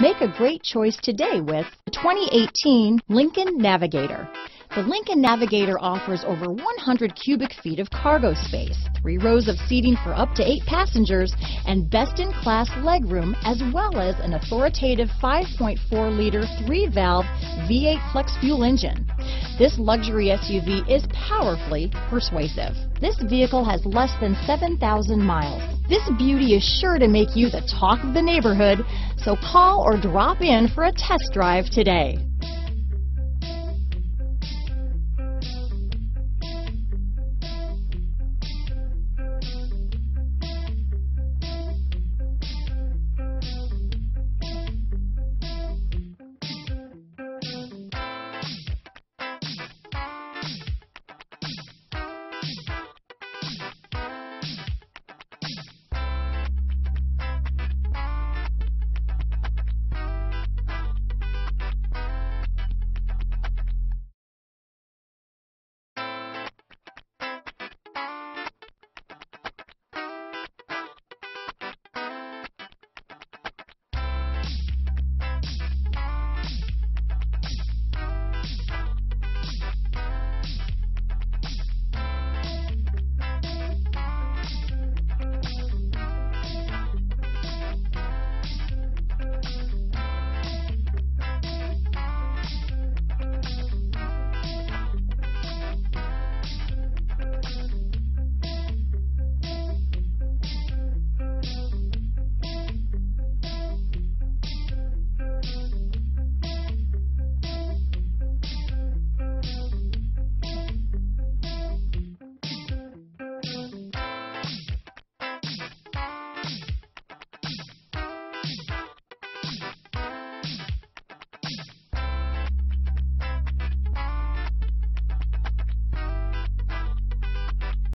Make a great choice today with the 2018 Lincoln Navigator. The Lincoln Navigator offers over 100 cubic feet of cargo space, 3 rows of seating for up to 8 passengers, and best-in-class legroom, as well as an authoritative 5.4-liter 3-valve V8 flex fuel engine. This luxury SUV is powerfully persuasive. This vehicle has less than 7,000 miles. This beauty is sure to make you the talk of the neighborhood, so call or drop in for a test drive today.